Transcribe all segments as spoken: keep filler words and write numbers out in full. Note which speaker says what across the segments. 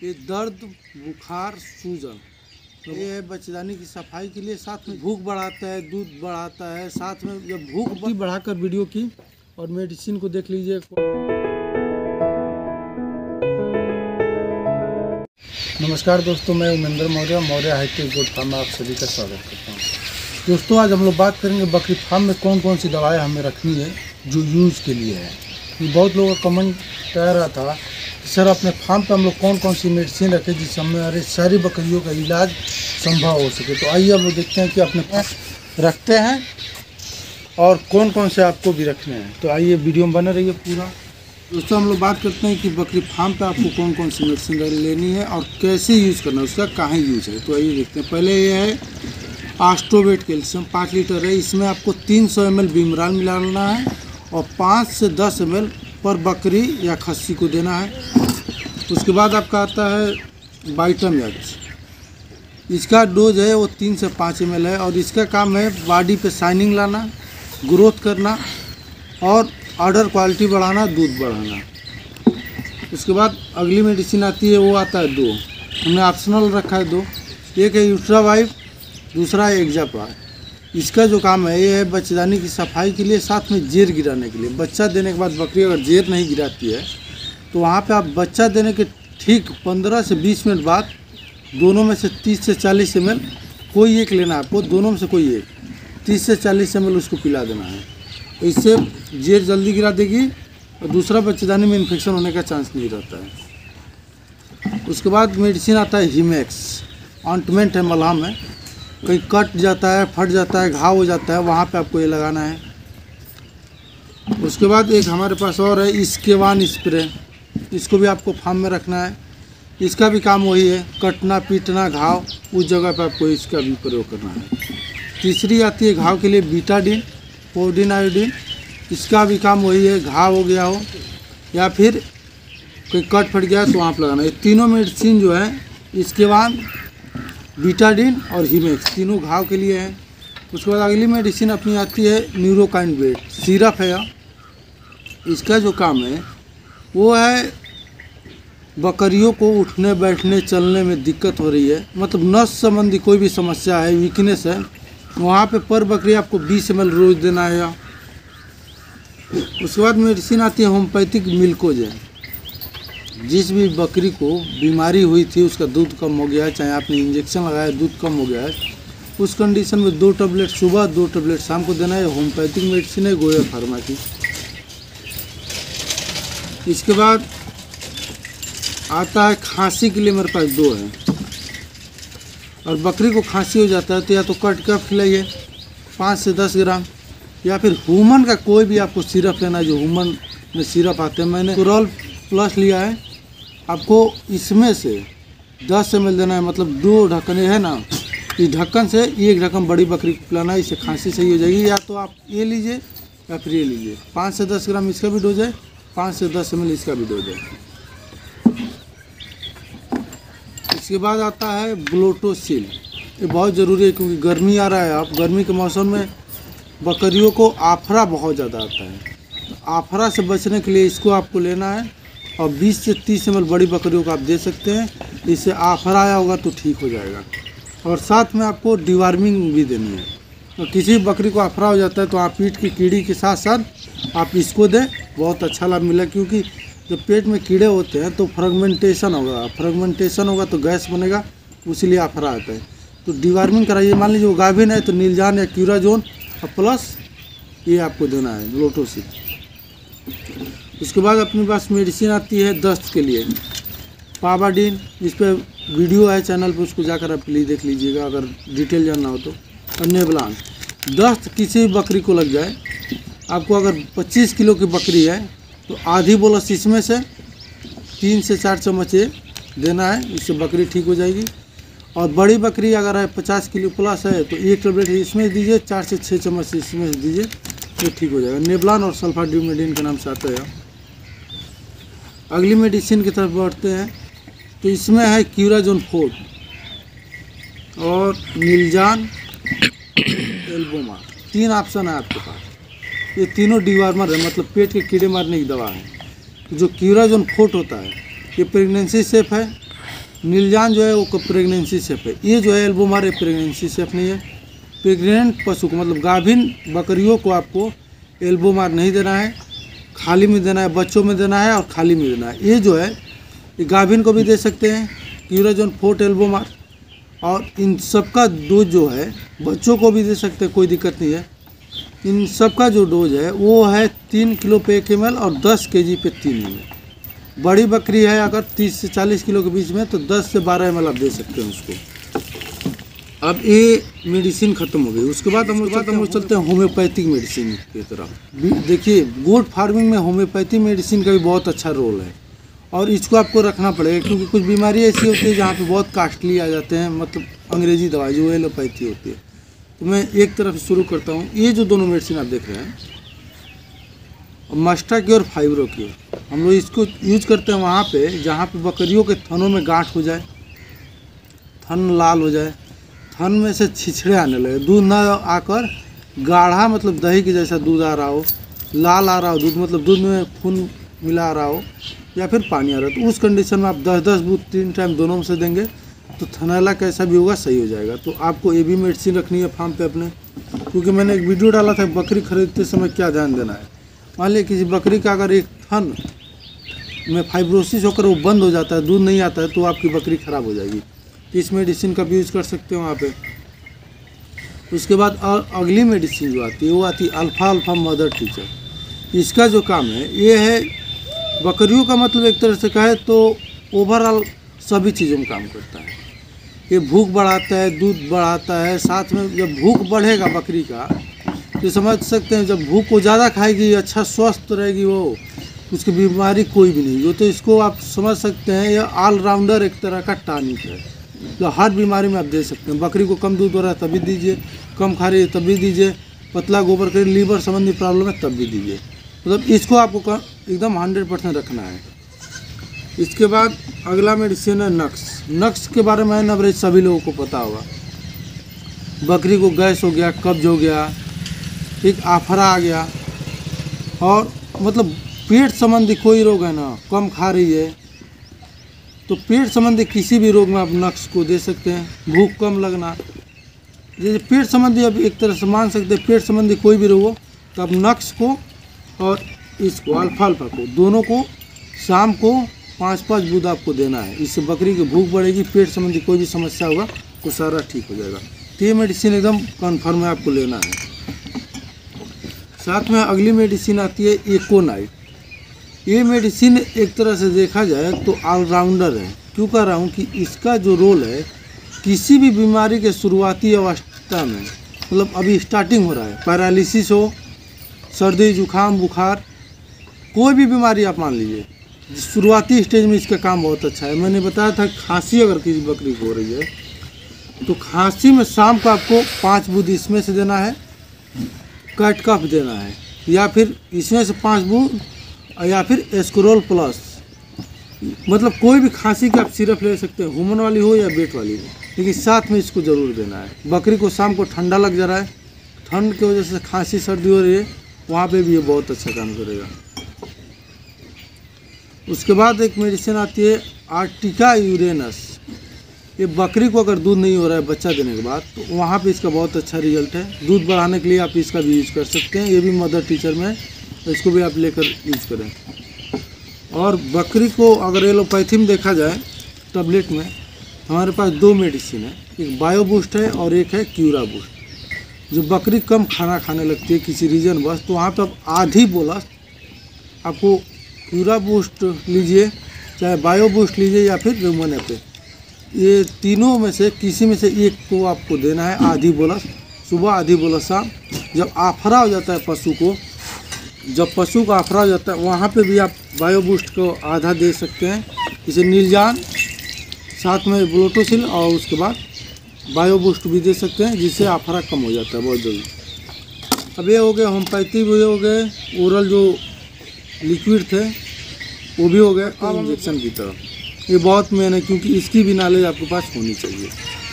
Speaker 1: ये दर्द, बुखार, सूजन, ये है बच्चेदानी की सफाई के लिए। साथ में भूख बढ़ाता है, दूध बढ़ाता है। साथ में जब भूख बढ़ाकर वीडियो की और मेडिसिन को देख लीजिए। नमस्कार दोस्तों, मैं Umendra Maurya Maurya hitech goat farm में आप सभी का स्वागत करता हूँ। दोस्तों, आज हम लोग बात करेंगे बकरी फार्म में कौन कौन सी दवाएं हमें रखनी है जो यूज़ के लिए है। बहुत लोगों का कमेंट आ रहा था कि सर अपने फार्म पे हम लोग कौन कौन सी मेडिसिन रखें जिससे हमारे सारी बकरियों का इलाज संभव हो सके। तो आइए हम लोग देखते हैं कि अपने फार्म रखते हैं और कौन कौन से आपको भी रखने हैं। तो आइए वीडियो में बने रहिए पूरा। दोस्तों, हम लोग बात करते हैं कि बकरी फार्म पे आपको कौन कौन सी मेडिसिन लेनी है और कैसे यूज़ करना है, उसका कहाँ यूज है। तो आइए देखते हैं। पहले ये है आस्टोवेट कैल्शियम, पाँच लीटर है। इसमें आपको तीन सौ एम एल बीमराल मिलाना है और पाँच से दस एम एल पर बकरी या खस्सी को देना है। उसके बाद आपका आता है वाइटामैक्स। इसका डोज है वो तीन से पाँच एम एल है और इसका काम है बॉडी पे शाइनिंग लाना, ग्रोथ करना और ऑर्डर क्वालिटी बढ़ाना, दूध बढ़ाना। उसके बाद अगली मेडिसिन आती है, वो आता है दो, हमने ऑप्शनल रखा है दो। एक है यूट्रावाइव, दूसरा है एक्जापार। इसका जो काम है ये है बच्चेदानी की सफाई के लिए, साथ में जेर गिराने के लिए। बच्चा देने के बाद बकरी अगर जेर नहीं गिराती है तो वहाँ पे आप बच्चा देने के ठीक पंद्रह से बीस मिनट बाद दोनों में से तीस से चालीस एम एल कोई एक लेना है आपको। दोनों में से कोई एक तीस से चालीस एम एल उसको पिला देना है। तो इससे जेर जल्दी गिरा देगी और दूसरा बच्चेदानी में इन्फेक्शन होने का चांस नहीं रहता है। उसके बाद मेडिसिन आता है हिमैक्स, ऑइंटमेंट है, मलहम है। कहीं कट जाता है, फट जाता है, घाव हो जाता है, वहाँ पे आपको ये लगाना है। उसके बाद एक हमारे पास और है इसकेवान स्प्रे। इसको भी आपको फार्म में रखना है। इसका भी काम वही है, कटना, पीटना, घाव, उस जगह पे आपको इसका भी प्रयोग करना है। तीसरी आती है घाव के लिए बीटाडिन, पोडिन, आयोडीन। इसका भी काम वही है, घाव हो गया हो या फिर कोई कट फट गया तो वहाँ पर लगाना है। ये तीनों मेडिसिन जो है, इसकेवान, बीटाडिन और हिमैक्स, तीनों घाव के लिए है। उसके बाद अगली मेडिसिन अपनी आती है न्यूरोकाइन बेट, सिरप है। इसका जो काम है वो है बकरियों को उठने बैठने चलने में दिक्कत हो रही है, मतलब नस संबंधी कोई भी समस्या है, वीकनेस है, वहाँ पे पर बकरी आपको बीस एम एल रोज देना है। उसके बाद मेडिसिन आती है होम्योपैथिक मिल्कोज है। जिस भी बकरी को बीमारी हुई थी, उसका दूध कम हो गया है, चाहे आपने इंजेक्शन लगाया दूध कम हो गया है, उस कंडीशन में दो टैबलेट सुबह, दो टैबलेट शाम को देना है। होम्योपैथिक मेडिसिन है गोया फार्मा की। इसके बाद आता है खांसी के लिए, मेरे पास दो है। और बकरी को खांसी हो जाता है तो या तो कट कफ खिलाइए पाँच से दस ग्राम, या फिर ह्यूमन का कोई भी आपको सिरप लेना है। जो ह्यूमन में सिरप आते हैं, मैंने कोरल प्लस लिया है। आपको इसमें से दस एम एल देना है, मतलब दो ढक्कन है ना, इस ढक्कन से एक ढक्कन बड़ी बकरी को पिलाना है। इससे खांसी सही हो जाएगी। या तो आप ये लीजिए या फिर ये लीजिए। पाँच से दस ग्राम इसका भी डोज है, पाँच से दस एम एल इसका भी डोज है। इसके बाद आता है ब्लोटोसिल। ये बहुत ज़रूरी है क्योंकि गर्मी आ रहा है। आप गर्मी के मौसम में बकरियों को आफरा बहुत ज़्यादा आता है। तो आफरा से बचने के लिए इसको आपको लेना है और बीस से तीस एम एल बड़ी बकरियों को आप दे सकते हैं। इससे आफरा आया होगा तो ठीक हो जाएगा। और साथ में आपको डिवार्मिंग भी देनी है। तो किसी बकरी को आफरा हो जाता है तो आप पीठ की कीड़ी के साथ साथ आप इसको दें, बहुत अच्छा लाभ मिला। क्योंकि जब पेट में कीड़े होते हैं तो फ्रेगमेंटेशन होगा, फ्रेगमेंटेशन होगा तो गैस बनेगा, उसीलिए आफरा आता है। तो डिवार्मिंग कराइए। मान लीजिए वो गाभिन है तो नीलजान या क्यूराजोन और प्लस ये आपको देना है ब्लोटोसिल। उसके बाद अपने पास मेडिसिन आती है दस्त के लिए, पावाडिन। इस पर वीडियो है चैनल पे, उसको जाकर आप प्लीज़ देख लीजिएगा अगर डिटेल जानना हो तो। और नेबलान। दस्त किसी भी बकरी को लग जाए, आपको अगर पच्चीस किलो की बकरी है तो आधी बोलस इसमें से तीन से चार चम्मच ये देना है, इससे बकरी ठीक हो जाएगी। और बड़ी बकरी अगर है पचास किलो प्लस है तो एक टेबलेट इसमें दीजिए, चार से छः चम्मच इसमें दीजिए, तो ठीक हो जाएगा। नेबलान और सल्फाड्यूमेडिन के नाम से आता है। अगली मेडिसिन की तरफ बढ़ते हैं तो इसमें है क्यूराजोन फोर्ट और नीलजान, एल्बोमा। तीन ऑप्शन है आपके पास। ये तीनों डिवार्मर है, मतलब पेट के कीड़े मारने की दवा है। जो क्यूराजोन फोर्ट होता है ये प्रेगनेंसी सेफ है, नीलजान जो है वो प्रेगनेंसी सेफ है। ये जो है एल्बोमार प्रेगनेंसी सेफ नहीं है। प्रेग्नेंट पशु को मतलब गाभिन बकरियों को आपको एल्बोमार नहीं देना है, खाली में देना है, बच्चों में देना है और खाली में देना है। ये जो है ये गाभिन को भी दे सकते हैं क्यूराजोन फोर्ट एल्बोमार, और इन सबका डोज जो है बच्चों को भी दे सकते हैं, कोई दिक्कत नहीं है। इन सबका जो डोज है वो है तीन किलो पे एक एम एल और दस के जी पे तीन एम एल। बड़ी बकरी है अगर तीस से चालीस किलो के बीच में तो दस से बारह एम एल आप दे सकते हैं उसको। अब ये मेडिसिन ख़त्म हो गई। उसके बाद हम उसके बाद हम लोग चलते हैं होम्योपैथिक मेडिसिन की तरफ। देखिए गोट फार्मिंग में होम्योपैथिक मेडिसिन का भी बहुत अच्छा रोल है और इसको आपको रखना पड़ेगा, क्योंकि कुछ बीमारी ऐसी होती है जहाँ पे बहुत कास्टली आ जाते हैं, मतलब अंग्रेजी दवाई जो एलोपैथी होती है। तो मैं एक तरफ शुरू करता हूँ। ये जो दोनों मेडिसिन आप देख रहे हैं मस्टाक्योर और फाइब्रोक्योर, हम लोग इसको यूज करते हैं वहाँ पे जहाँ पे बकरियों के थनों में गांठ हो जाए, थन लाल हो जाए, थन में से छिछड़े आने लगे, दूध ना आकर गाढ़ा मतलब दही के जैसा दूध आ रहा हो, लाल आ रहा हो दूध मतलब दूध में खून मिला आ रहा हो या फिर पानी आ रहा हो, तो उस कंडीशन में आप दस दस दूध तीन टाइम दोनों में से देंगे तो थनैला कैसा भी होगा सही हो जाएगा। तो आपको ये भी मेडिसिन रखनी है फार्म पे अपने, क्योंकि मैंने एक वीडियो डाला था बकरी खरीदते समय क्या ध्यान देना है। मान लिया किसी बकरी का अगर एक थन में फाइब्रोसिस होकर वो बंद हो जाता है, दूध नहीं आता है, तो आपकी बकरी ख़राब हो जाएगी। तो इस मेडिसिन का भी यूज़ कर सकते हो वहाँ पे। उसके बाद अगली मेडिसिन जो आती है वो आती है अल्फ़ा अल्फ़ा मदर टीचर। इसका जो काम है ये है बकरियों का मतलब एक तरह से कहे तो ओवरऑल सभी चीज़ों में काम करता है। ये भूख बढ़ाता है, दूध बढ़ाता है, साथ में जब भूख बढ़ेगा बकरी का तो समझ सकते हैं जब भूख को ज़्यादा खाएगी अच्छा स्वस्थ रहेगी वो, उसकी बीमारी कोई भी नहीं हो। तो इसको आप समझ सकते हैं यह ऑलराउंडर एक तरह का टॉनिक है जो हर बीमारी में आप दे सकते हैं। बकरी को कम दूध हो रहा है तभी दीजिए, कम खा रही है तभी दीजिए, पतला गोबर कर लीवर संबंधी प्रॉब्लम है तब भी दीजिए। मतलब इसको आपको एकदम हंड्रेड परसेंट रखना है। इसके बाद अगला मेडिसिन है नक्स। नक्स के बारे में नवरेज सभी लोगों को पता होगा। बकरी को गैस हो गया, कब्ज हो गया, एक आफरा आ गया और मतलब पेट संबंधी कोई रोग है ना, कम खा रही है तो पेट संबंधी किसी भी रोग में आप नक्स को दे सकते हैं। भूख कम लगना, जैसे पेट संबंधी अब एक तरह से मान सकते हैं पेट संबंधी कोई भी रोग हो तो आप नक्स को और इसको अल्फा अल्फा को दोनों को शाम को पाँच पाँच बूंद आपको देना है। इससे बकरी की भूख बढ़ेगी, पेट संबंधी कोई भी समस्या होगा वो सारा ठीक हो जाएगा। तो ये मेडिसिन एकदम कन्फर्म है आपको लेना है। साथ में अगली मेडिसिन आती है एकोनाइट। ये मेडिसिन एक तरह से देखा जाए तो ऑलराउंडर है। क्यों कह रहा हूँ कि इसका जो रोल है किसी भी बीमारी के शुरुआती अवस्था में, मतलब अभी स्टार्टिंग हो रहा है, पैरालिसिस हो, सर्दी जुकाम बुखार, कोई भी बीमारी आप मान लीजिए, शुरुआती स्टेज में इसका काम बहुत अच्छा है। मैंने बताया था खांसी अगर किसी बकरी को हो रही है तो खांसी में शाम को आपको पाँच बूंद इसमें से देना है, कट कफ देना है, या फिर इसमें से पाँच बूंद या फिर एस्कोरोल प्लस, मतलब कोई भी खांसी की आप सिरप ले सकते हैं, ह्यूमन वाली हो या बेट वाली हो, लेकिन साथ में इसको ज़रूर देना है। बकरी को शाम को ठंडा लग जा रहा है, ठंड की वजह से खांसी सर्दी हो रही है, वहाँ पे भी ये बहुत अच्छा काम करेगा। उसके बाद एक मेडिसिन आती है आर्टिका यूरेनस। ये बकरी को अगर दूध नहीं हो रहा है बच्चा देने के बाद तो वहाँ पे इसका बहुत अच्छा रिजल्ट है। दूध बढ़ाने के लिए आप इसका भी यूज़ कर सकते हैं। ये भी मदर टीचर में, इसको भी आप लेकर यूज़ करें। और बकरी को अगर एलोपैथी में देखा जाए टैबलेट में, हमारे पास दो मेडिसिन है, एक बायो बूस्ट है और एक है क्यूरा बूस्ट। जो बकरी कम खाना खाने लगती है किसी रीजन बस, तो वहाँ पर आप आधी बोलस आपको क्यूरा बूस्ट लीजिए, चाहे बायो बूस्ट लीजिए या फिर रेमोने पे, ये तीनों में से किसी में से एक को आपको देना है। आधी बोलस सुबह, आधी बोलस शाम। जब आफरा हो जाता है पशु को, जब पशु का आफरा हो जाता है वहाँ पे भी आप बायो बूस्ट को आधा दे सकते हैं, इसे नीलजान साथ में ब्लोटोसिल और उसके बाद बायो बूस्ट भी दे सकते हैं, जिससे आफरा कम हो जाता है बहुत जल्दी। अब ये हो गए होम्योपैथी भी हो गए, ओरल जो लिक्विड थे वो भी हो गए, अब इंजेक्शन की तरफ। ये बहुत मेन है क्योंकि इसकी भी नॉलेज आपके पास होनी चाहिए।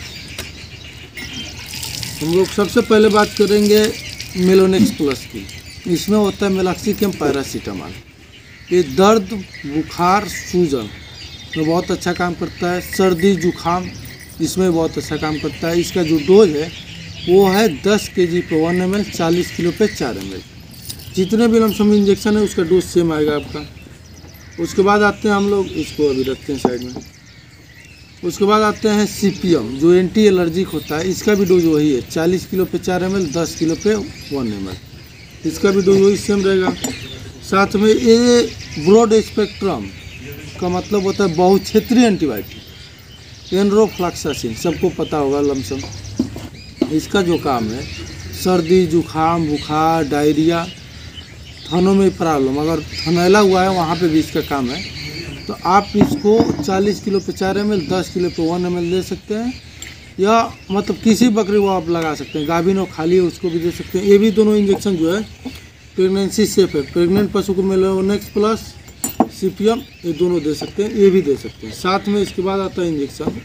Speaker 1: हम लोग सबसे पहले बात करेंगे मेलोनेक्स प्लस की। इसमें होता है मेलाक्सिकम पैरासीटामॉल। ये दर्द बुखार सूजन में बहुत अच्छा काम करता है। सर्दी जुखाम इसमें बहुत अच्छा काम करता है। इसका जो डोज है वो है दस के जी पे वन एम एल, चालीस किलो पे चार एम एल। जितने भी लमसम इंजेक्शन है उसका डोज सेम आएगा आपका। उसके बाद आते हैं हम लोग, इसको अभी रखते हैं साइड में। उसके बाद आते हैं सी पी एम जो एंटी एलर्जिक होता है। इसका भी डोज वही है, चालीस किलो पे चार एम एल, दस किलो पे वन एम एल। इसका भी डोज वही सेम रहेगा। साथ में ये ब्रॉड स्पेक्ट्रम का मतलब होता है बहुक्षेत्रीय एंटीबायोटिक, एनरोफ्लॉक्सासिन, सबको पता होगा लमसम। इसका जो काम है सर्दी जुखाम बुखार डायरिया, थनों में प्रॉब्लम, अगर थनैला हुआ है वहाँ पे भी इसका काम है। तो आप इसको चालीस किलो पे चार एम एल, दस किलो पे वन एम एल दे सकते हैं, या मतलब किसी बकरी को आप लगा सकते हैं। गाभिन और खाली है उसको भी दे सकते हैं। ये भी दोनों इंजेक्शन जो है प्रेगनेंसी सेफ है। प्रेग्नेंट पशु को Melonex plus C P M ये दोनों दे सकते हैं, ये भी दे सकते हैं। साथ में इसके बाद आता है इंजेक्शन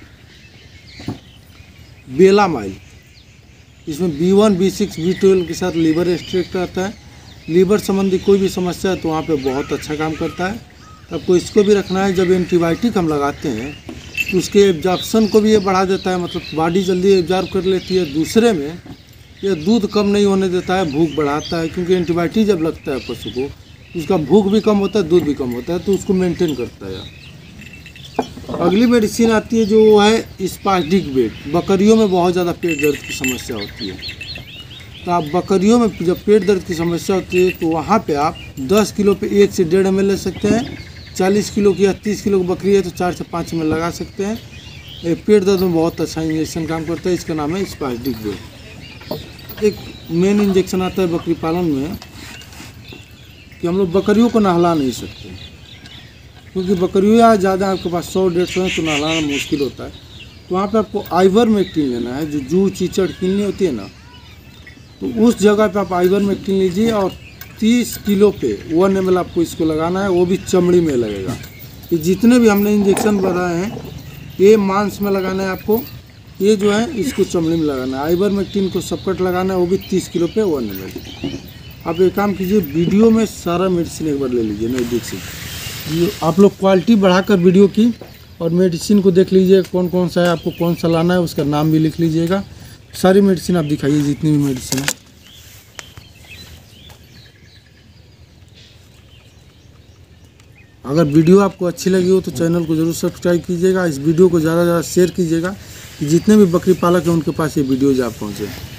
Speaker 1: बेलामाइल। इसमें B one B six B twelve के साथ लीवर एक्सट्रैक्ट आता है। लीवर संबंधी कोई भी समस्या है तो वहाँ पे बहुत अच्छा काम करता है। आपको इसको भी रखना है। जब एंटीबायोटिक हम लगाते हैं तो उसके एब्जॉर्प्शन को भी ये बढ़ा देता है, मतलब बॉडी जल्दी एब्जॉर्ब कर लेती है। दूसरे में ये दूध कम नहीं होने देता है, भूख बढ़ाता है, क्योंकि एंटीबायोटिक जब लगता है पशु को उसका भूख भी कम होता है, दूध भी कम होता है, तो उसको मेंटेन करता है। अगली मेडिसिन आती है जो है स्पास्टिक बेट। बकरियों में बहुत ज़्यादा पेट दर्द की समस्या होती है। तो आप बकरियों में जब पेट दर्द की समस्या होती है तो वहाँ पे आप दस किलो पे एक से डेढ़ एम एल ले सकते हैं। चालीस किलो की या तीस किलो की बकरी है तो चार से पाँच एम एल लगा सकते हैं। ये पेट दर्द में बहुत अच्छा इंजेक्शन काम करता है। इसका नाम है स्पास्टिक बेट। एक मेन इंजेक्शन आता है बकरी पालन में कि हम लोग बकरियों को नहला नहीं सकते, क्योंकि बकरियाँ ज़्यादा आपके पास सौ डेढ़ सौ है तो नहलाना मुश्किल होता है। तो वहाँ पे आपको आइवरमेक्टिन लेना है। जो जू चीचड़ किलनी होती है ना, तो उस जगह पे आप आइवरमेक्टिन लीजिए और तीस किलो पे वन एम एल आपको इसको लगाना है, वो भी चमड़ी में लगेगा। ये जितने भी हमने इंजेक्शन बनाए हैं ये मांस में लगाना है आपको, ये जो है इसको चमड़ी में लगाना है। आइवरमेक्टिन को सबकट लगाना है, वो भी तीस किलो पे वन एम एल। आप एक काम कीजिए, वीडियो में सारा मेडिसिन एक बार ले लीजिए नज़दीक से। ये आप लोग क्वालिटी बढ़ाकर वीडियो की और मेडिसिन को देख लीजिए कौन कौन सा है, आपको कौन सा लाना है, उसका नाम भी लिख लीजिएगा। सारी मेडिसिन आप दिखाइए जितनी भी मेडिसिन है। अगर वीडियो आपको अच्छी लगी हो तो चैनल को जरूर सब्सक्राइब कीजिएगा। इस वीडियो को ज़्यादा से ज़्यादा शेयर कीजिएगा कि जितने भी बकरी पालक हैं उनके पास ये वीडियो जा पहुँचे।